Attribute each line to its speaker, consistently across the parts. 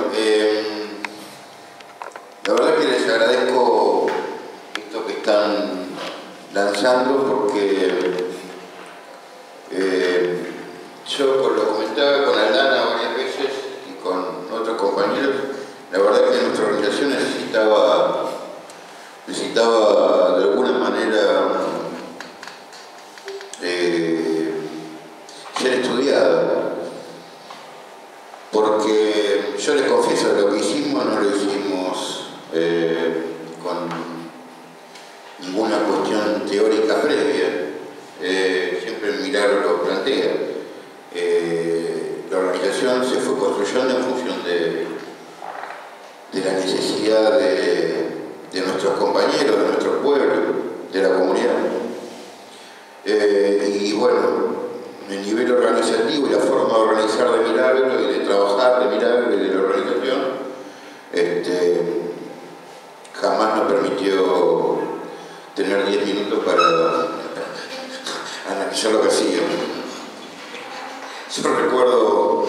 Speaker 1: la verdad que les agradezco esto que están lanzando porque yo lo comentaba con Aldana varias veces y con otros compañeros, la verdad que nuestra organización necesitaba de alguna manera ser estudiada, porque yo les confieso, lo que hicimos no lo hicimos con ninguna cuestión teórica previa, siempre el milagro lo plantea. La organización se fue construyendo en función de la necesidad de nuestros compañeros, de nuestro pueblo, de la comunidad. Y bueno, el nivel organizativo y la forma de organizar de Milagro y de trabajar de Milagro y de la organización jamás nos permitió tener 10 minutos para analizar lo que hacíamos. Yo recuerdo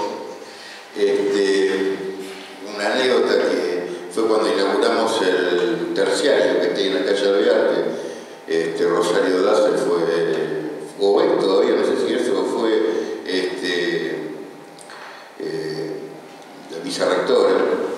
Speaker 1: una anécdota que fue cuando inauguramos el terciario que está en la calle de Arte. Rosario Dassel o todavía no sé si eso fue la vicerrectora.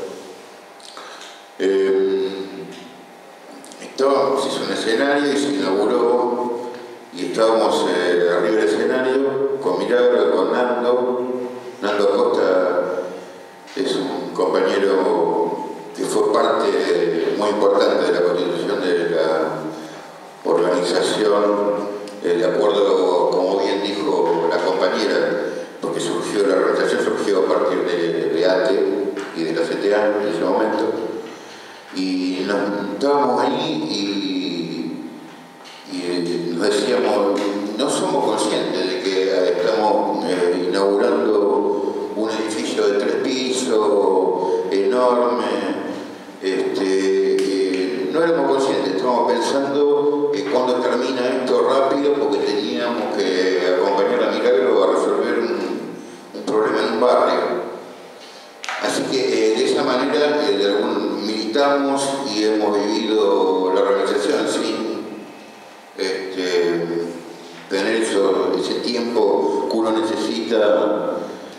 Speaker 1: Se hizo un escenario y se inauguró y estábamos arriba del escenario con Milagro, con Nando Acosta. Es un compañero que fue parte muy importante de la constitución de la organización, de acuerdo, como bien dijo la compañera, porque la organización surgió a partir de ATE y de la CTA en ese momento, y estábamos ahí y nos decíamos, no somos conscientes de que estamos inaugurando un edificio de 3 pisos, enorme. No éramos conscientes, estábamos pensando cuándo termina esto rápido, porque teníamos que acompañar a Milagro a resolver un problema en un barrio. Así que de esa manera militamos y hemos vivido la organización sin tener ese tiempo que uno necesita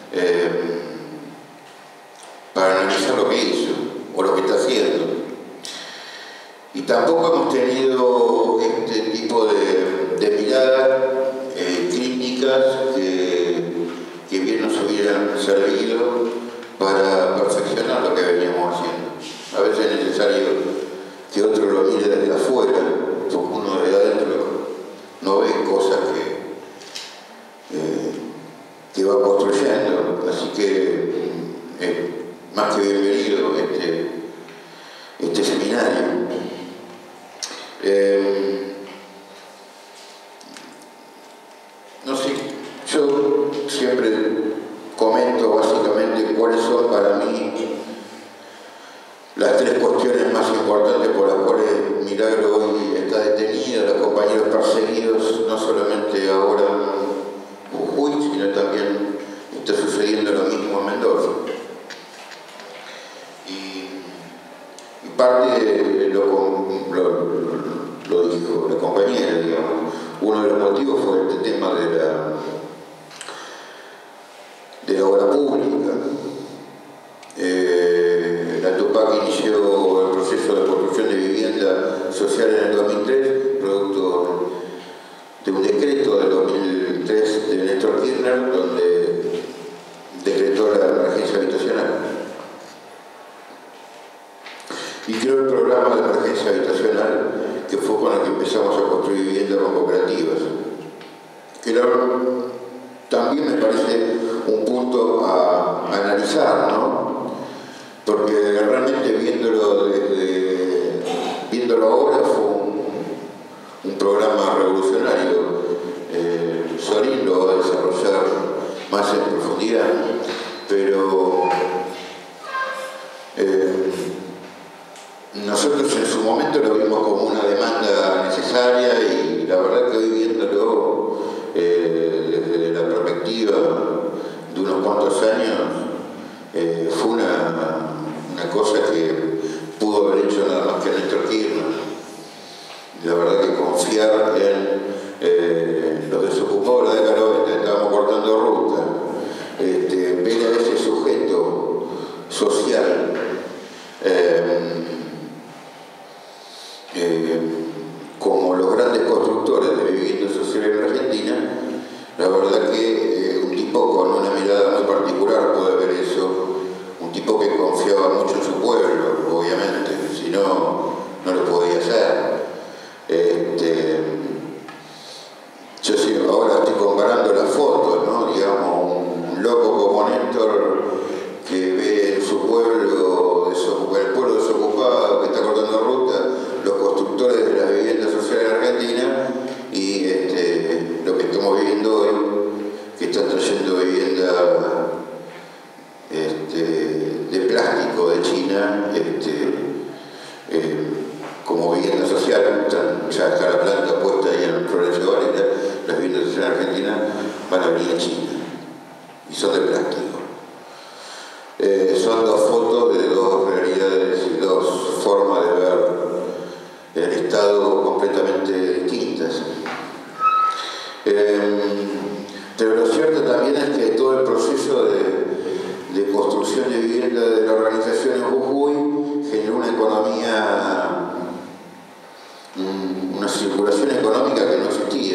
Speaker 1: para analizar lo que hizo o lo que está haciendo. Y tampoco hemos tenido este tipo de miradas críticas que bien nos hubieran servido para perfeccionar lo que veníamos haciendo. A veces es necesario que otro lo mire desde afuera, porque uno de adentro no ve cosas que va construyendo. Así que más que bienvenido este seminario. No sé, yo siempre comento básicamente cuáles son para mí las 3 cuestiones más importantes por las cuales Milagro hoy está detenida, los compañeros perseguidos, no solamente ahora en Jujuy, sino también está sucediendo lo mismo en Mendoza. Y parte lo dijo la compañera, digamos. Uno de los motivos fue este tema de la obra pública. La Tupac inició el proceso de construcción de vivienda social en el 2003, producto de un decreto del 2003 de Néstor Kirchner, donde decretó la emergencia habitacional. Y creó el programa de emergencia habitacional, que fue con el que empezamos a construir viviendas con cooperativas. Que también me parece un punto a analizar, ¿no? Porque realmente viéndolo ahora fue un programa revolucionario. Sorín lo va a desarrollar más en profundidad, pero nosotros en su momento lo vimos como una demanda necesaria y la verdad que hoy viéndolo desde la perspectiva de unos cuantos años fue una un loco como Néstor que ve en su pueblo, el pueblo desocupado que está cortando ruta, los constructores de las viviendas sociales en Argentina y lo que estamos viviendo hoy, que están trayendo vivienda de plástico de China como vivienda social. Ya está la planta puesta ahí en Florencio Varela, las viviendas sociales en Argentina van a venir a China y son de plástico. Son dos fotos de dos realidades y dos formas de ver el Estado completamente distintas. Pero lo cierto también es que todo el proceso de construcción de vivienda de la organización en Jujuy generó una economía, una circulación económica que no existía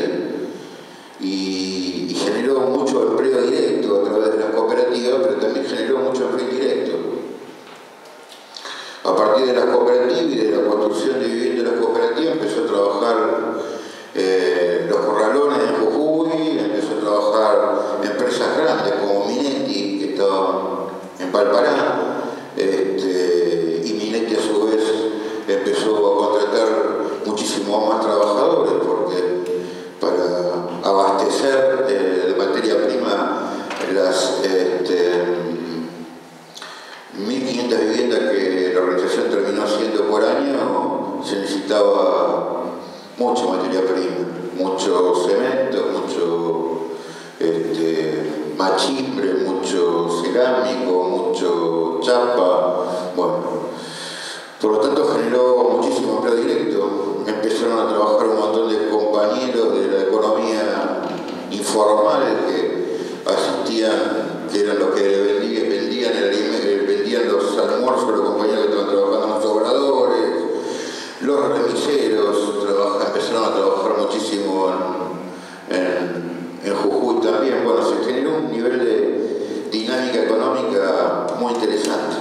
Speaker 1: y generó mucho empleo directo a través de las cooperativas, pero también generó mucho empleo indirecto. A partir de las cooperativas y de la construcción de vivienda de las cooperativas empezó a trabajar los corralones en Jujuy, empezó a trabajar empresas grandes como Minetti, que estaba en Palpará, y Minetti a su vez empezó a contratar muchísimos más trabajadores, porque para abastecer de materia prima las 1.500 viviendas que la organización terminó haciendo por año, se necesitaba mucha materia prima, mucho cemento, mucho machimbre, mucho cerámico, mucho chapa. Bueno, por lo tanto generó muchísimo empleo directo. Empezaron a trabajar un montón de compañeros de la economía informal que asistían, que eran los que vendían los almuerzos, los compañeros que estaban trabajando en los obradores, los remiseros, empezaron a trabajar muchísimo en Jujuy también. Bueno, se generó un nivel de dinámica económica muy interesante.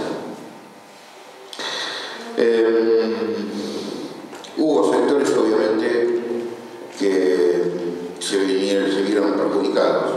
Speaker 1: Hubo sectores obviamente que se vieron perjudicados,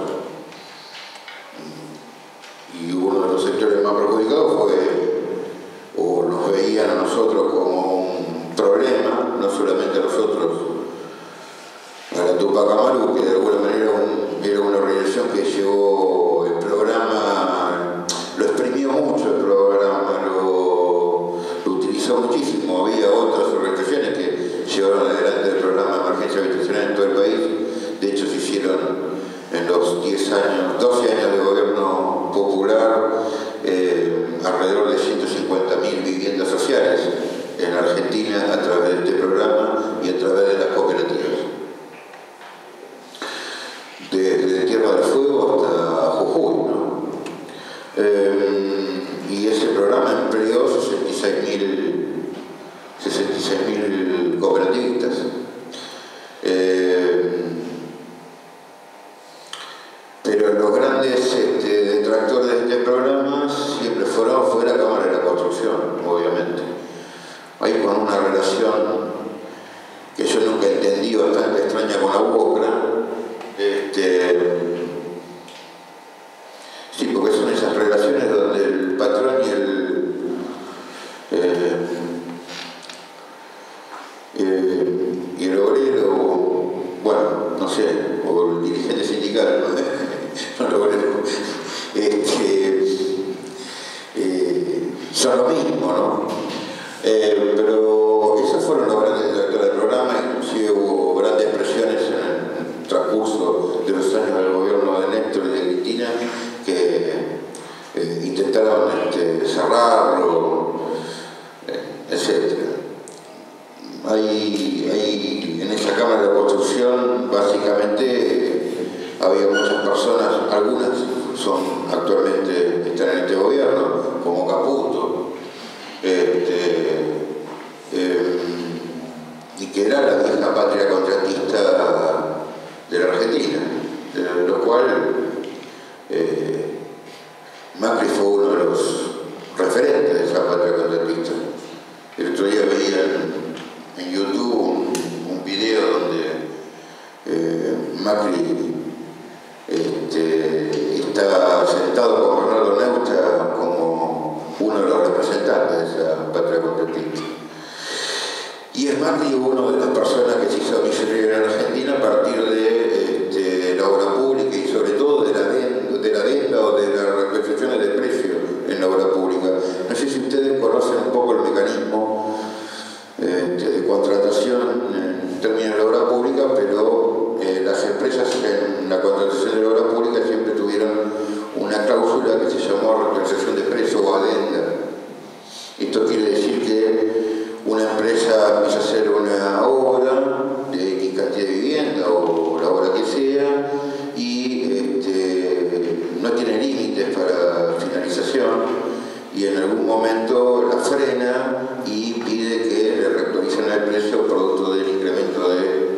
Speaker 1: y uno de los sectores más perjudicados o nos veían a nosotros como un problema, no solamente a nosotros, a la Tupac Amaru, que de alguna manera era una organización que llevó el programa, lo exprimió mucho el programa, lo utilizó muchísimo. Había otras organizaciones que llevaron adelante el programa de emergencia habitacional en todo el país. De hecho, se hicieron en los 12 años de gobierno popular, alrededor de 150.000 viviendas sociales en Argentina a través de este programa y a través de las cooperativas. Desde Tierra del Fuego hasta Jujuy, ¿no? Y ese programa empleó 66.000 cooperativistas. Pero los grandes detractores de este programa siempre fue la Cámara de la Construcción, obviamente. Hay con una relación que yo nunca entendí, bastante extraña con la UOCRA. Sí, porque son esas relaciones donde el patrón y el obrero, bueno, no sé, o el dirigente sindical, no lo obrero, son lo mismo, ¿no? Pero esos fueron los grandes detractores del programa. Inclusive hubo grandes presiones en el transcurso de los años del gobierno de Néstor y de Cristina que intentaron cerrarlo, etc. En esa Cámara de la Construcción básicamente había muchas personas, algunas actualmente están en este gobierno, como Caputo, y que era la vieja patria contratista de la Argentina, de lo cual Macri fue uno de los referentes de esa patria contratista. El otro día veía en YouTube un video donde Macri está sentado con Bernardo Neusta como uno de los representantes de esa patria contratista. Y es Macri uno de las personas que se hizo millonario en Argentina a partir de la obra pública y sobre todo de la venta o de las repercusiones de precio en la obra pública. No sé si ustedes conocen un poco el mecanismo de contratación en términos de la obra pública, pero las empresas en la contratación de la obra pública siempre tuvieron una cláusula que se llamó repercusión de precio o adenda. Esto quiere decir que una empresa empieza a hacer una obra de X cantidad de vivienda o la obra que sea y no tiene límites para finalización y en algún momento la frena y pide que le reactualicen el precio producto del incremento de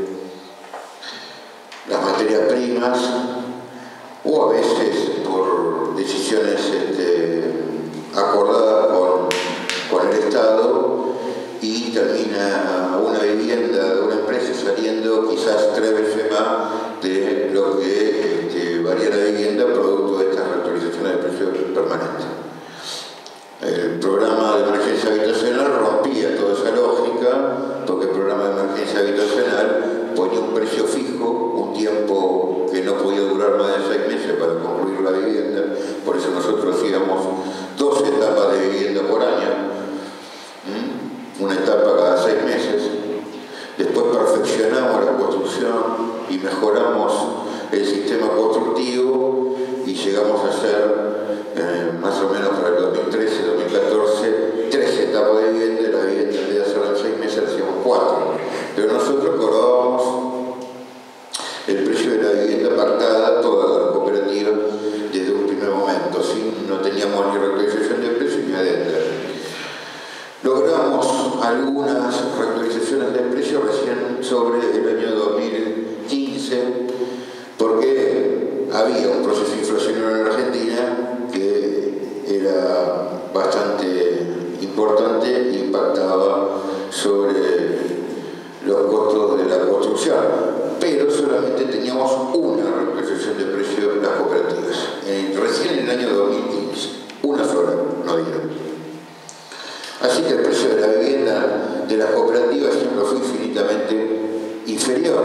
Speaker 1: las materias primas o a veces por decisiones acordadas con el Estado, y termina una vivienda de una empresa saliendo quizás 3 veces más de lo que varía la vivienda producto de estas reactualizaciones de precios permanentes. El programa de emergencia habitacional rompía toda esa lógica, porque el programa de emergencia habitacional ponía un precio fijo, un tiempo que no podía durar más de 6 meses para concluir la vivienda. Por eso nosotros hacíamos 2 etapas de vivienda por año, una etapa cada 6 meses. Después perfeccionamos la construcción y mejoramos el sistema constructivo y llegamos a hacer más o menos para el 2013-2014 3 etapas de vivienda. La vivienda en vez de hacerla en 6 meses la hacíamos 4, pero nosotros cobrábamos el precio de la vivienda pactada toda la cooperativa desde un primer momento, no teníamos ni reactualización de precio ni adenda. Logramos algunas reactualizaciones del precio recién sobre el año 2015, porque había un proceso inflacionario en Argentina que era bastante importante e impactaba sobre los costos de la construcción, pero solamente teníamos una reactualización de precio en las cooperativas. Recién en el año 2015, una sola, no dieron. Así que el precio de la vivienda de las cooperativas siempre fue infinitamente inferior,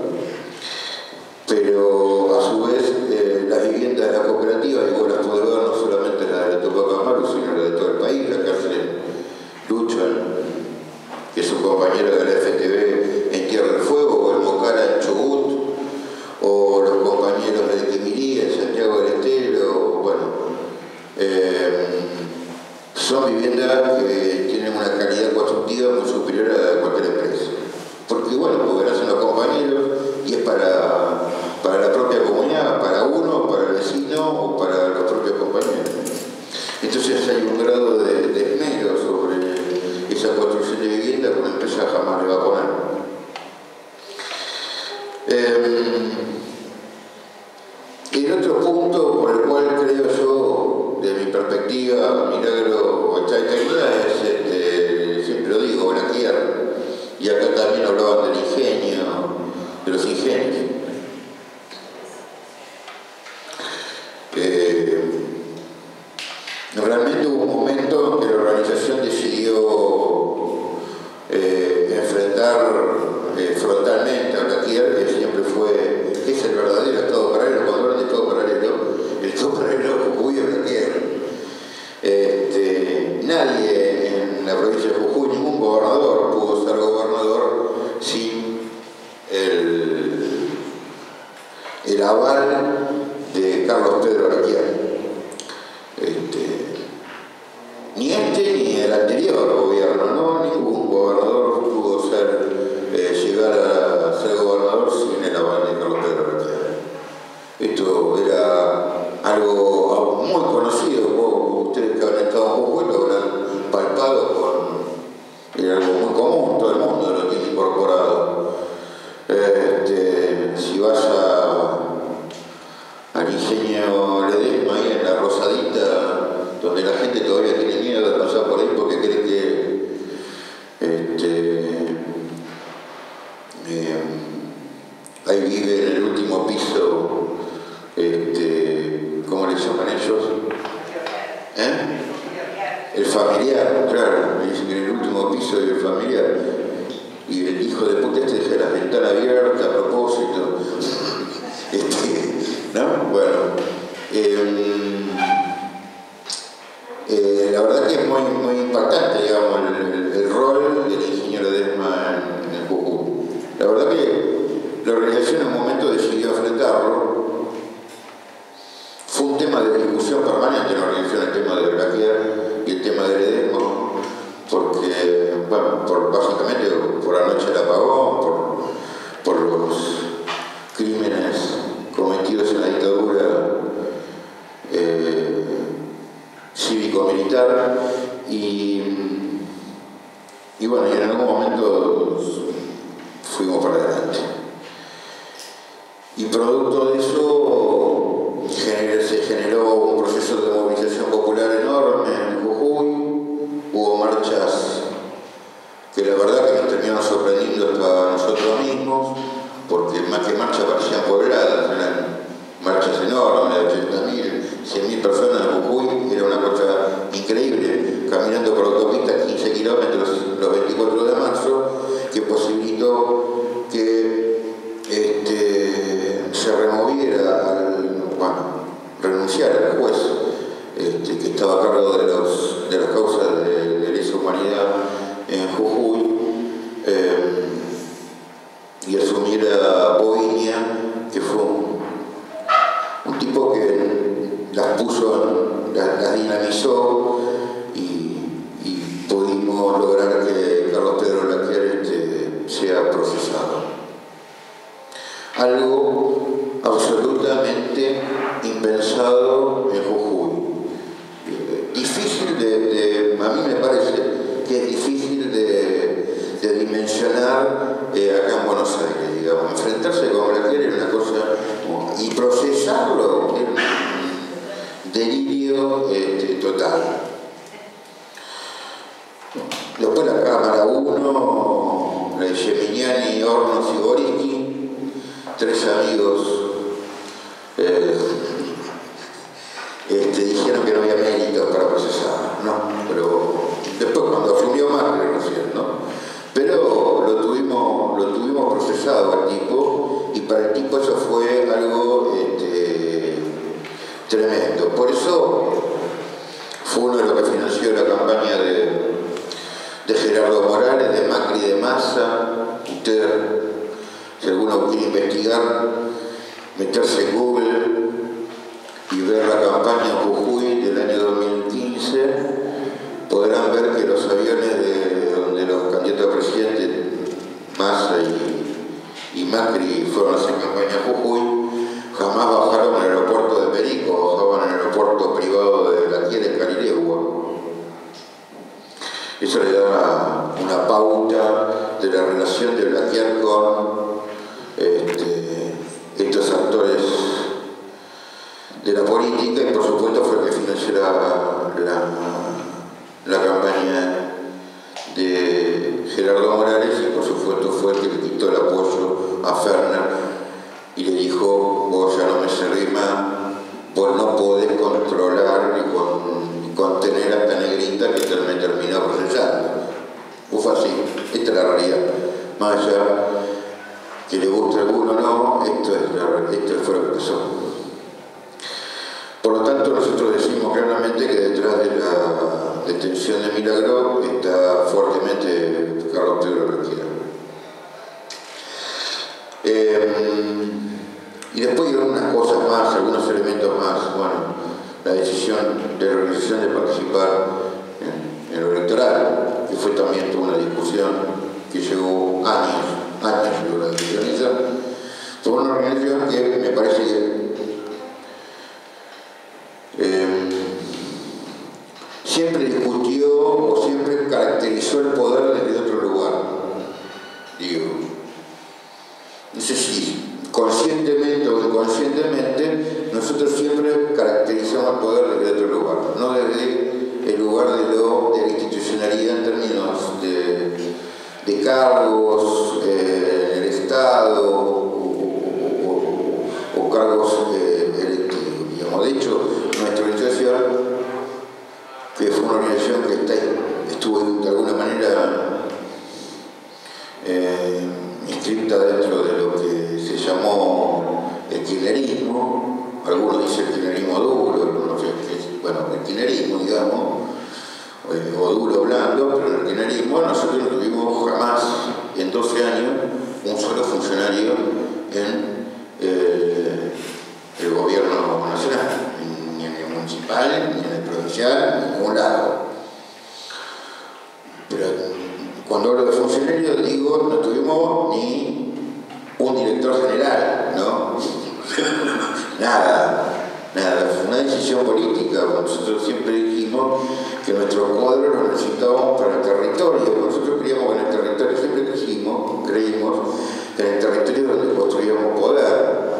Speaker 1: pero a su vez las viviendas de las cooperativas, y vos las podés ver, no solamente la de la Tupac Amaru, sino la de todo el país, la que hace Lucho, que es un compañero de la FTV en Tierra del Fuego, o el Mocara en Chubut, o los compañeros de Quimirí en Santiago del Estero, bueno. Son viviendas que tienen una calidad constructiva muy superior a la de cualquier empresa. Porque porque nacen los compañeros y es para la propia comunidad, para uno, para el vecino o para los propios compañeros. Entonces hay un grado de esmero sobre esa construcción de vivienda que una empresa jamás le va a poner. El otro punto por el cual creo yo, de mi perspectiva, Milagro está detenida es, siempre lo digo, Blaquier, y acá también hablaban del ingenio, de los ingenios. Realmente hubo un momento en que la organización decidió enfrentar frontalmente a Blaquier, que siempre es el verdadero Estado paralelo. Cuando hablan de Estado paralelo, el Estado paralelo Jujuy es Blaquier. Nadie en la provincia de Jujuy, ningún gobernador pudo ser gobernador sin el aval de Carlos Pedro Blaquier. Ni ni el anterior gobierno, ¿no? Ningún gobernador pudo llegar a ser gobernador sin el aval de Carlos Pedro Blaquier. Esto era algo muy conocido. Ustedes que han estado en Jujuy lo habrán palpado era algo muy común, todo el mundo lo tiene incorporado. Si vas al ingenio Ledesma, ahí en la Rosadita, donde la gente todavía tiene miedo de pasar por ahí porque cree que ahí vive en el último piso ¿cómo le llaman ellos? El familiar, claro, en el último piso del familiar. Y el hijo de puta deja la ventana abierta a propósito. ¿No? Bueno. La verdad que es muy impactante, digamos, el rol del ingeniero Ledesma en el Jujuy. La verdad que la organización en un momento decidió enfrentarlo. Fue un tema de discusión permanente en la organización, el tema de Blaquier y el tema de Ledesma, porque, bueno, básicamente por la noche del apagón, por los crímenes cometidos en la dictadura cívico-militar y bueno, y en algún momento fuimos para adelante. Y producto de eso se generó un proceso de movilización popular enorme en Jujuy. Hubo marchas que la verdad que nos terminaron sorprendiendo hasta nosotros mismos, porque más que marchas parecían pobladas, eran marchas enormes de 80.000, 100.000 personas en Jujuy. Era una cosa increíble, caminando por autopista 15 kilómetros los 24 de marzo, que posibilitó que se removiera, renunciara al juez que estaba a cargo de las causas de lesa humanidad en Jujuy, y asumiera Boinia, que fue un tipo que las dinamizó y pudimos lograr que Carlos Pedro Blaquier sea procesado. Algo absolutamente impensado en Jujuy. Difícil a mí me parece que es difícil de dimensionar acá en Buenos Aires, digamos. Enfrentarse con Blaquier era una cosa, y procesarlo era un delirio total. Después la Cámara 1, la de Geminiani, Hornos y Boricki, 3 amigos dijeron que no había méritos para procesar, ¿no? Pero después cuando asumió Macri recién, ¿no? Pero lo tuvimos procesado al tipo, y para el tipo eso fue algo tremendo. Por eso fue uno de los que financió la campaña de Gerardo Morales, de Macri, de Massa. Ustedes, si alguno quiere investigar, meterse en Google y ver la campaña Jujuy del año 2015, podrán ver que los aviones de donde los candidatos a presidente, Massa y Macri, fueron a hacer campaña a Jujuy, jamás bajaron en el aeropuerto de Perico, bajaban en el aeropuerto privado de Blaquier en Carilegua. Eso le da una pauta de la relación de Blaquier con estos actores de la política, y por supuesto fue el que financió la campaña de Gerardo Morales, y por supuesto fue el que le quitó el apoyo a Ferner y le dijo: vos ya no me servís más, vos no podés controlar y contener a esta negrita que me terminó procesando. Fue así, esta es la realidad. Más allá que le guste a alguno o no, esto fue lo que pasó. Por lo tanto, nosotros decimos claramente que detrás de la detención de Milagro está fuertemente Carlos Pedro Blaquier. Y después hay algunas cosas más, algunos elementos más. Bueno, la decisión de la organización de participar en lo electoral, que fue también toda una discusión que llevó años llevó la decisión esa. Fue una organización que me parece que siempre discutió o siempre caracterizó el poder desde otro lugar. Digo, no sé si conscientemente o inconscientemente, nosotros siempre caracterizamos el poder desde otro lugar, no desde el lugar de la institucionalidad en términos de cargos en el Estado o cargos De hecho, nuestra organización, que fue una organización que estuvo de alguna manera inscripta dentro de lo que se llamó el kirchnerismo, algunos dicen el kirchnerismo duro, algunos bueno, el kirchnerismo, digamos, o duro o blando, pero en el kirchnerismo nosotros no tuvimos jamás, en 12 años, un solo funcionario en el gobierno nacional, ni en el municipal, ni en el provincial, ni en ningún lado. Pero cuando hablo de funcionarios digo, no tuvimos ni un director general, ¿no? Nada. Fue una decisión política. Nosotros siempre dijimos que nuestros cuadros los necesitábamos para el territorio. Nosotros creíamos que en el territorio, siempre creímos que en el territorio donde construíamos poder.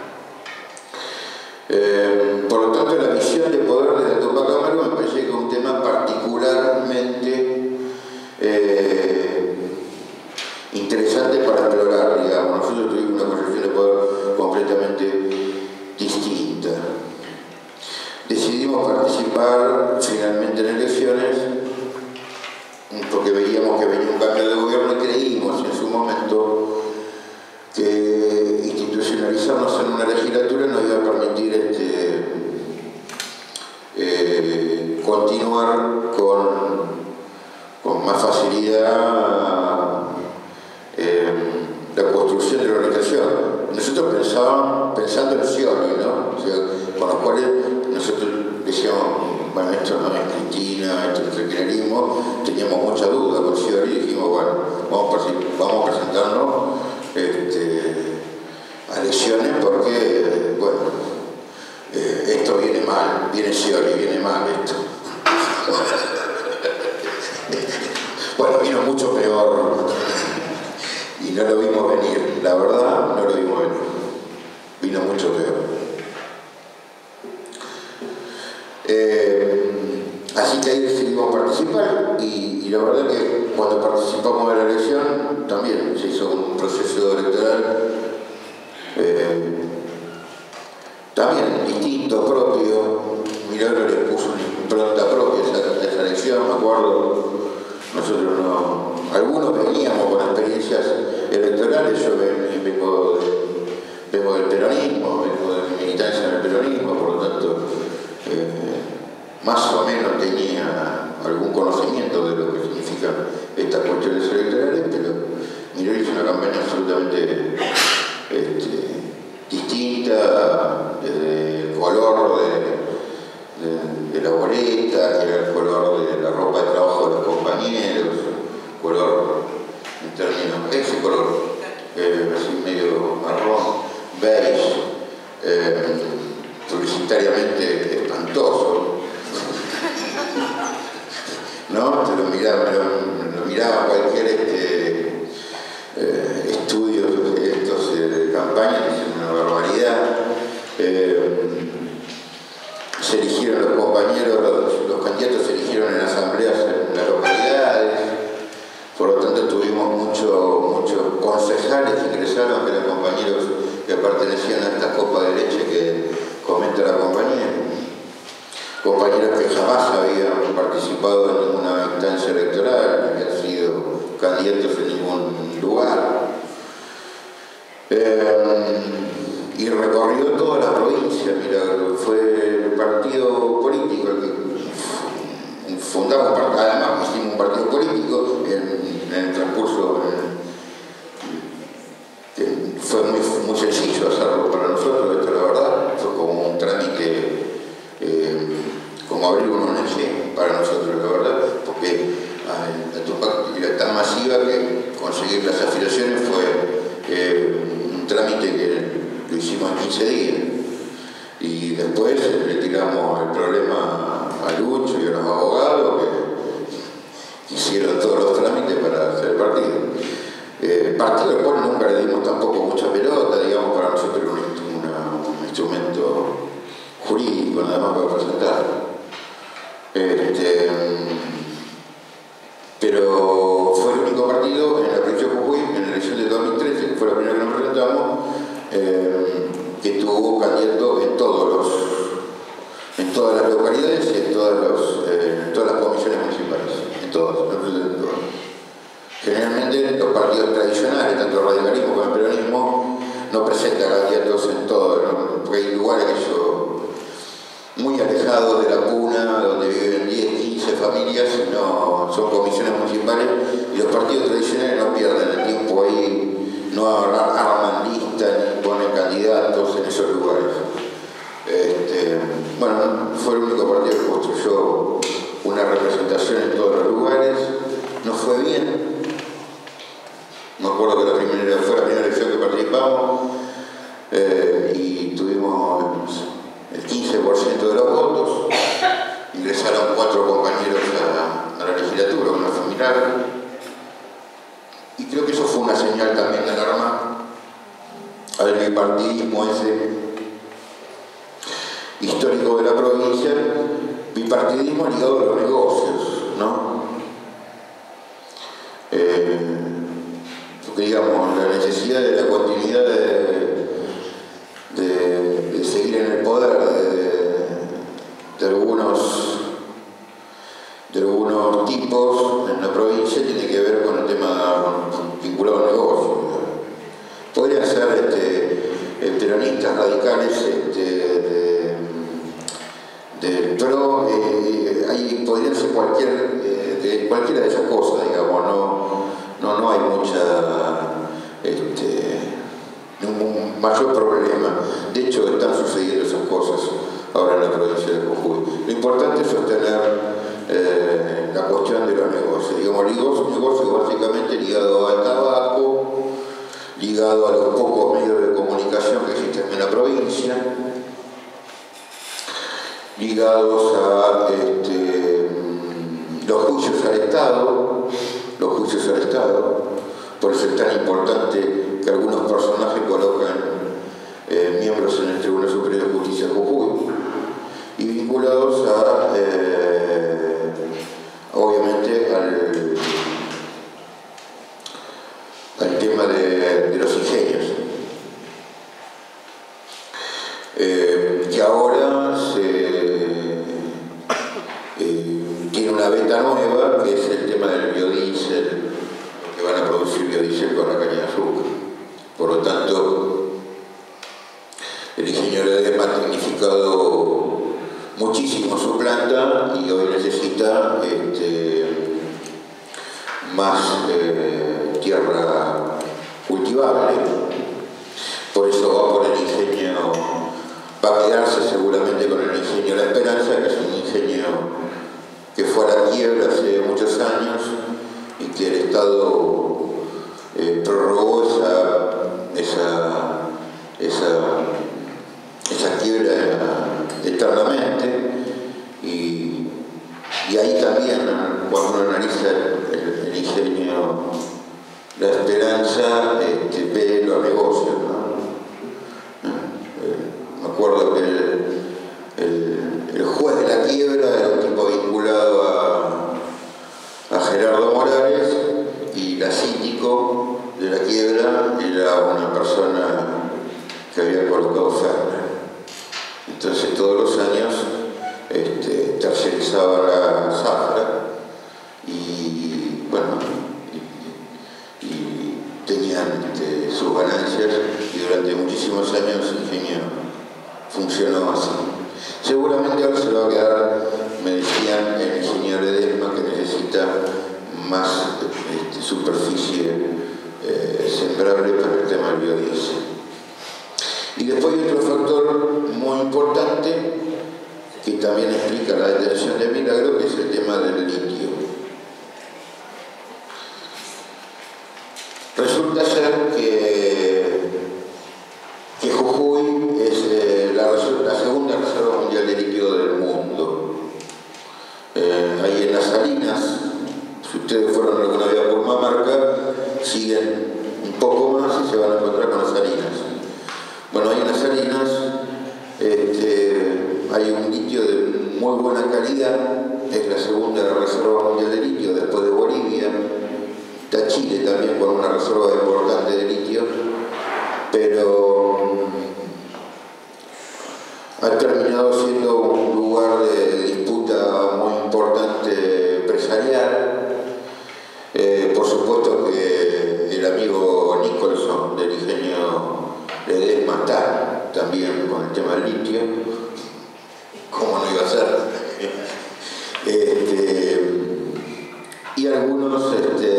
Speaker 1: Por lo tanto, la visión de poder de la Tupac Amaru me parece que es un tema particularmente interesante para explorar, digamos. Nosotros tuvimos una concepción de poder completamente distinta. Decidimos participar finalmente en elecciones porque veíamos que venía un cambio de gobierno y creímos en su momento que institucionalizarnos en una legislatura nos iba a permitir continuar con más facilidad la construcción de la organización. Nosotros pensando en Scioli, ¿no? O sea, con los cuales nosotros decíamos, bueno, esto no es Cristina, esto no es el kirchnerismo, teníamos mucha duda con Scioli y dijimos, bueno, vamos a presentarnos a elecciones porque, bueno, esto viene mal, viene Scioli, viene mal esto. Bueno, vino mucho peor y no lo vimos venir, la verdad no lo vimos venir, vino mucho peor. Así que ahí decidimos participar y la verdad que cuando participamos de la elección también se hizo un proceso electoral también distinto, propio. Milagro le puso una impronta propia a esa elección, me acuerdo. Nosotros no, algunos veníamos con experiencias electorales, yo vengo del peronismo, vengo de mi militancia en el peronismo, por lo tanto más o menos tenía algún conocimiento de lo que significan estas cuestiones electorales, pero Milagro hizo una campaña absolutamente distinta, desde el color de la boleta, que era el color de la ropa de trabajo de los compañeros, color en términos, ese color así medio marrón, beige, publicitariamente espantoso, ¿no? Te lo miraba cualquier estudio de estos de campaña, que es una barbaridad. Se eligieron los compañeros, los candidatos se eligieron en asambleas en las localidades, por lo tanto tuvimos muchos concejales que ingresaron, que eran compañeros que pertenecían a esta copa de leche que comenta la compañera, compañeros que jamás habían participado en ninguna instancia electoral, que habían sido candidatos en ningún lugar. Y recorrió toda la provincia. Milagro, fue el partido político el que fundamos, además hicimos un partido político en el transcurso, fue muy sencillo hacerlo para nosotros, esto la verdad, fue como un trámite, como abrir un ONG para nosotros, la verdad, porque la Tupac era tan masiva que conseguir las afiliaciones fue un trámite que lo hicimos en 15 días y después le tiramos el problema a Lucho y a los abogados que hicieron todos los trámites para hacer el partido. El partido al cual nunca le dimos tampoco mucha pelota, digamos, para nosotros era un instrumento jurídico nada más para presentar. Pero fue el único partido en la provincia de Jujuy, en la elección de 2013, que fue la primera que nos presentamos, que tuvo candidato en todos las localidades y en todas las comisiones municipales, en todas. Generalmente los partidos tradicionales, tanto el radicalismo como el peronismo, no presentan candidatos en todo, ¿no? Porque hay lugares que son muy alejados de la cuna, donde viven 10, 15 familias, no, son comisiones municipales, y los partidos tradicionales no pierden el tiempo ahí, no arman listas ni ponen candidatos en esos lugares. Bueno, fue el único partido que construyó una representación en todos los lugares, no fue bien. Me acuerdo que fue la primera elección que participamos y tuvimos el 15% de los votos. Ingresaron 4 compañeros a la legislatura, una familiar. Y creo que eso fue una señal también de alarma al bipartidismo ese histórico de la provincia, bipartidismo ligado a los negocios, ¿no? Porque digamos, la necesidad de la continuidad de seguir en el poder de algunos tipos en la provincia tiene que ver con el tema vinculado al negocio. Podrían ser peronistas radicales del PRO, podrían ser cualquiera de esas cosas, digamos, no hay un mayor problema. De hecho, están sucediendo esas cosas ahora en la provincia de Jujuy. Lo importante es sostener la cuestión de los negocios. Digamos, negocios básicamente ligado al tabaco, ligado a los pocos medios de comunicación que existen en la provincia, ligados a los juicios al Estado, por eso es tan importante que algunos personajes colocan miembros en el Tribunal Superior de Justicia de Jujuy, y vinculados obviamente al tema de los ingenios, que ahora tiene una beta nueva, que es el tema del biodiesel, que van a producir biodiesel con la caña de azúcar. Por lo tanto, el ingeniero Ledesma ha tecnificado muchísimo su planta y hoy necesita más tierra cultivable. Por eso va por el ingenio, va a quedarse seguramente con el ingenio La Esperanza, que es un ingenio que fue a la quiebra hace muchos años y que el Estado prorrogó esa quiebra eternamente, y ahí también, cuando uno analiza el ingenio La Esperanza, ve los negocios, ¿no? Me acuerdo que el juez de la quiebra era un tipo vinculado a Gerardo Morales, y la síndico de la quiebra era una persona que había colocado Ferner. Entonces todos los años tercerizaba la zafra y bueno, y tenían sus ganancias, y durante muchísimos años el ingenio funcionó así. Seguramente ahora se lo va a quedar, me decían, el ingeniero Ledesma, que necesita más superficie sembrable para el tema del biodiesel. Y después hay otro factor muy importante que también explica la detención de Milagro, que es el tema del litio. Resulta ser que Jujuy es la segunda reserva mundial de litio del mundo. Ahí en las salinas, si ustedes fueron alguna vez a Purmamarca, siguen un poco más y se van a encontrar con las salinas. Bueno, ahí en las salinas hay un litio de muy buena calidad, es la segunda reserva mundial de litio después de Bolivia. Está Chile también con una reserva importante de litio, pero ha terminado siendo un lugar de disputa muy importante empresarial. Por supuesto que el amigo Nicholson del ingenio Ledesma está también con el tema del litio. ¿Cómo no iba a ser? Y algunos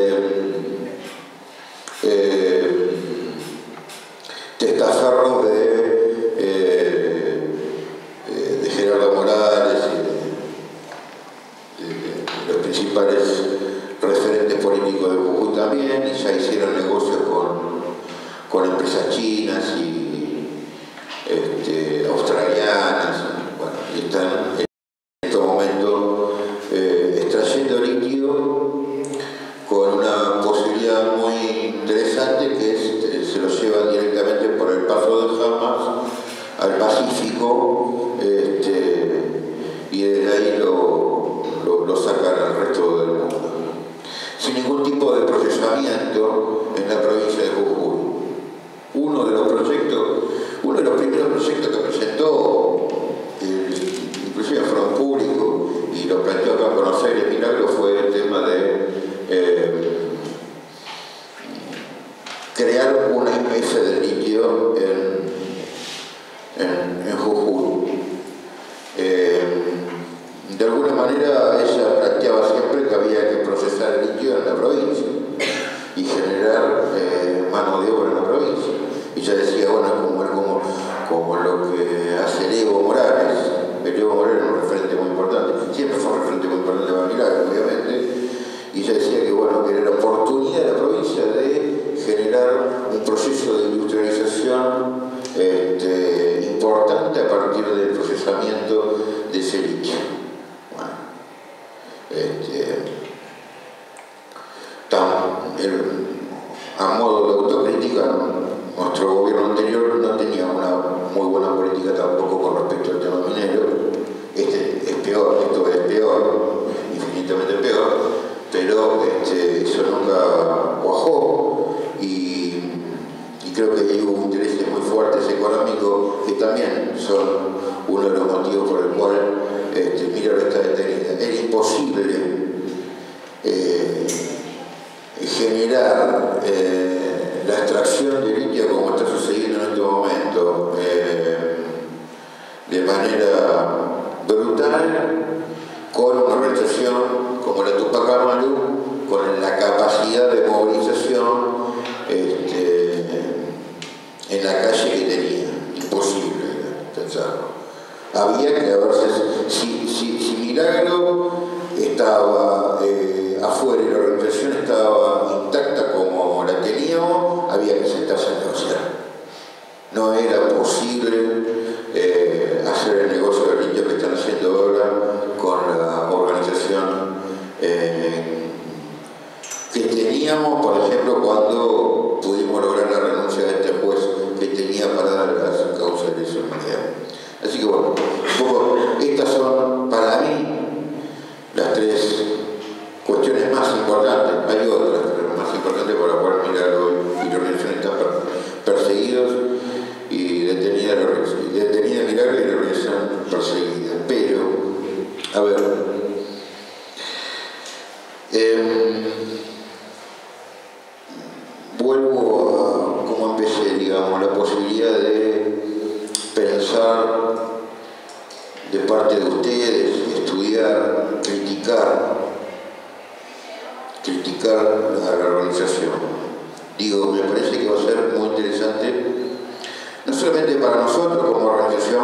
Speaker 1: testaferros de Gerardo Morales y de los principales referentes políticos de Jujuy también, y ya hicieron negocios con empresas chinas y australianas, bueno, y están en estos momentos extrayendo litio con una posibilidad muy interesante que es, se lo llevan directamente por el paso de Hamas al Pacífico, y desde ahí lo sacan al resto del mundo, sin ningún tipo de procesamiento en la provincia de Jujuy. Uno de los primeros proyectos que presentó, inclusive fueron público, y lo planteó acá en Buenos Aires Milagro, fue el tema de crear una IPF de litio en Jujuy. De alguna manera ella planteaba siempre que había que procesar el litio en la provincia y generar mano de obra en la provincia. Y ella decía, bueno, como lo que hace el Evo Morales. El Evo Morales es un referente muy importante, siempre fue un referente muy importante para Milagro, obviamente. Y ella decía que, bueno, que era la oportunidad de la provincia de generar un proceso de industrialización importante a partir del procesamiento de ese litio. Bueno, a modo de autocrítica, nuestro gobierno anterior no tenía una muy buena política tampoco con respecto al tema minero. Es peor, esto es peor, infinitamente peor, pero eso nunca cuajó, y creo que ahí hubo intereses muy fuertes económicos que también son uno de los motivos por el cual Milagro está detenida. Era imposible generar la extracción de litio como está sucediendo en este momento de manera brutal con una organización como la Tupac Amaru, con la capacidad de movilización en la calle que tenía. Imposible pensarlo. Había que haberse, si Milagro estaba afuera y la organización estaba intacta como la teníamos, había que sentarse a negociar. No era posible hacer el negocio de litio que están haciendo ahora con la organización que teníamos, por ejemplo, cuando pudimos lograr la renuncia de este juez que tenía para dar las causas de lesa humanidad. Así que bueno, estas son para mí las tres cuestiones más importantes. Hay otras, pero las más importantes por las cuales Milagro y la organización están perseguidos y detenida Milagro y la organización perseguida. Pero, a ver, vuelvo a como empecé, digamos, la posibilidad de pensar de parte de ustedes, estudiar, criticar a la organización. Digo, me parece que va a ser muy interesante, no solamente para nosotros como organización,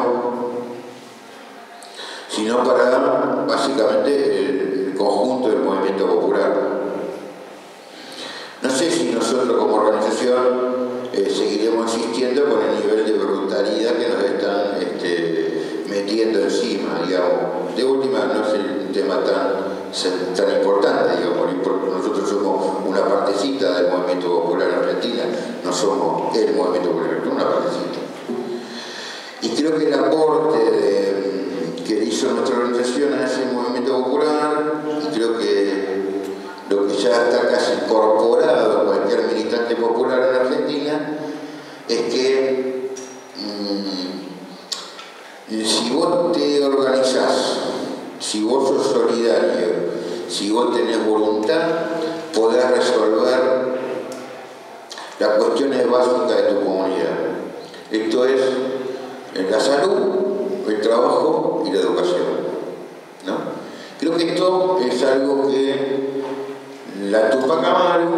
Speaker 1: sino para básicamente el conjunto del movimiento popular. No sé si nosotros como organización seguiremos insistiendo con el nivel de brutalidad que nos están metiendo encima, digamos. De última, no es el tema tan importante, digamos, porque nosotros somos una partecita del movimiento popular en Argentina, no somos el movimiento popular, somos una partecita. Y creo que el aporte que hizo nuestra organización a ese movimiento popular, y creo que lo que ya está casi incorporado a cualquier militante popular en Argentina, es que Si vos te organizás, si vos sos solidario, si vos tenés voluntad, podrás resolver las cuestiones básicas de tu comunidad. Esto es la salud, el trabajo y la educación, ¿no? Creo que esto es algo que la Tupac Amaru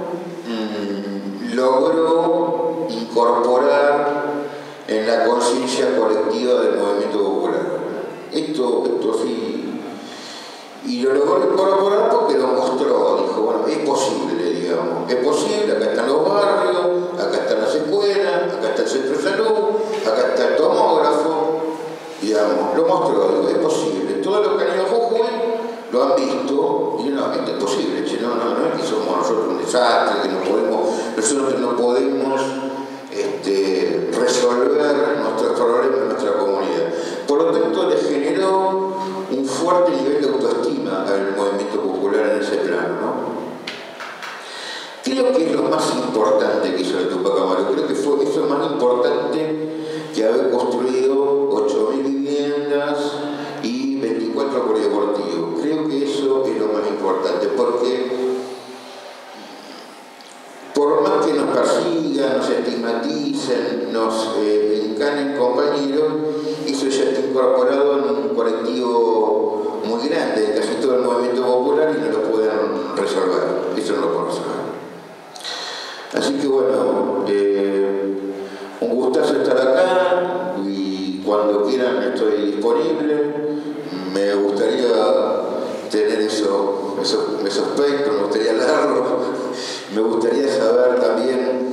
Speaker 1: logró incorporar en la conciencia colectiva del movimiento popular. Esto sí, y lo logró incorporar porque lo mostró, dijo, bueno, es posible, digamos, es posible, acá están los barrios, acá están las escuelas, acá está el centro de salud, acá está el tomógrafo, digamos, lo mostró, digo, es posible. Todos los que han ido a Jujuy lo han visto y no, esto es posible, no es que somos nosotros un desastre, que nosotros no podemos resolver nuestros problemas en nuestra comunidad. Por lo tanto, le generó un fuerte nivel de autoestima al movimiento popular en ese plano, ¿no? Creo que es lo más importante que hizo el Tupac Amaru. Creo que eso es más importante que haber construido 8.000 viviendas y 24 polideportivos. Creo que eso es lo más importante, porque por más que nos persigan, nos estigmaticen, nos encanen compañeros, eso ya está incorporado en un colectivo muy grande de casi todo el movimiento popular y no lo pueden resolver. Eso no lo pueden resolver. Así que bueno, un gustazo estar acá y cuando quieran estoy disponible. Me gustaría tener esos espectros, me gustaría leerlos. Me gustaría saber también